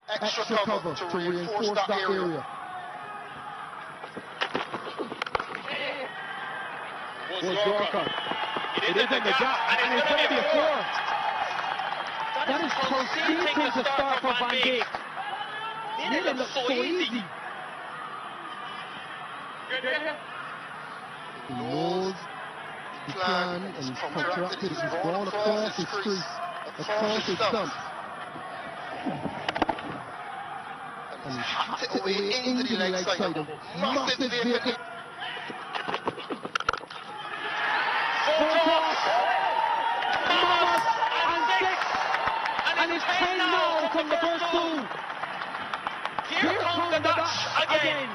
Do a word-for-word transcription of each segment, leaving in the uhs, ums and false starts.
extra, extra cover, cover to, to reinforce, reinforce that, that area. area. Was Logan. It is in the gap, and it's going to be a four. That is proceeding to start for Van Beek. Made it look so easy. He knows the plan and he's contracted, he's gone across his crease, across his stump. And he's hacked it away into the leg side of massive vehicle. Full toss! Thomas and six! And it's ten now from the first two. Here, Here comes the Dutch again. again.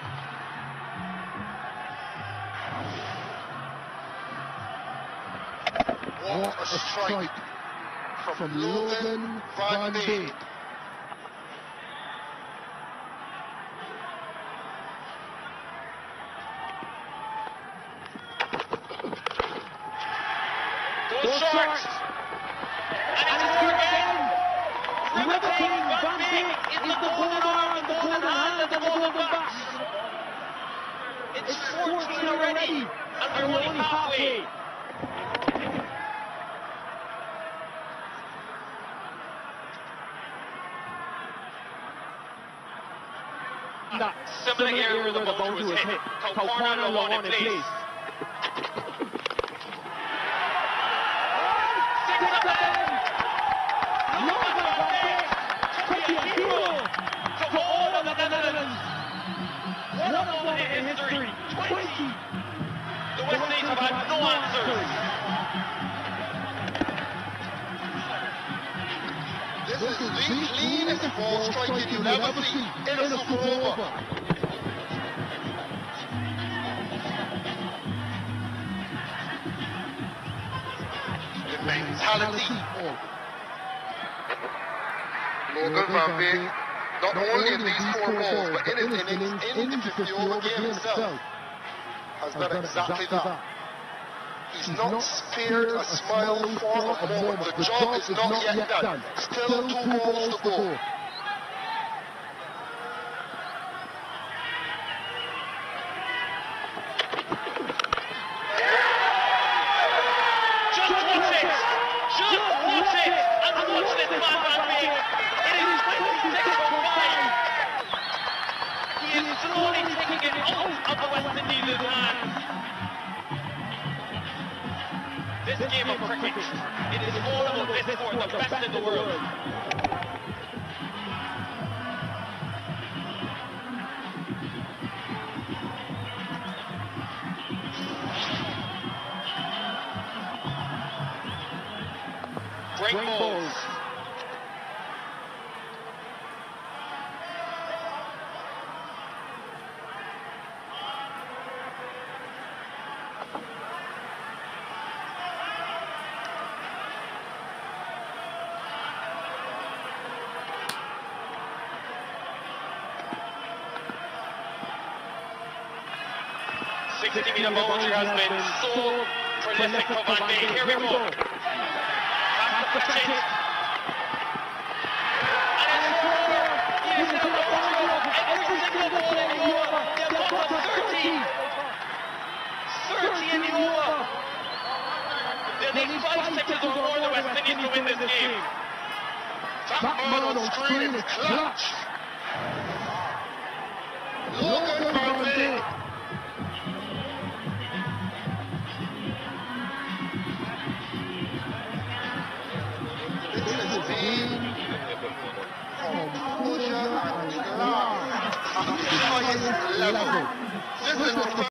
What a strike from, from Logan Van Beek. Goes short. And it's good again. Riveting Van Beek is the golden arm, the golden hand, and the golden bat. It's fourteen already, and we're only halfway. That similar area where the ball was hit. Corner low on in place. In history, twenty. The West Indies have had no answers. This is the cleanest ball striking you'll ever see in a Super Over. The mentality. Logan Van Beek. Not only in these four balls, but in his innings, in the fifty-over game itself, has done exactly that. He's not spared a smile for a moment. The job is not yet done. Still two balls to go. Just watch it! Just watch it! And watch this man, Van Beek! It is twenty-six for five! He is slowly taking it out of the West Indies' hands. This game of cricket, it is all about this for the best in the world. Great balls. sixty meter boundary has been so prolific for Van Beek. Here we go. That's the pitch. And it's over. He is in the boundary of every single ball in the over. They've got to thirty. thirty in the over. They'll need five sixes or more the West Indies to win this game. That man on screen is clutch. Logan Van Beek. Composure and class at the highest level. This is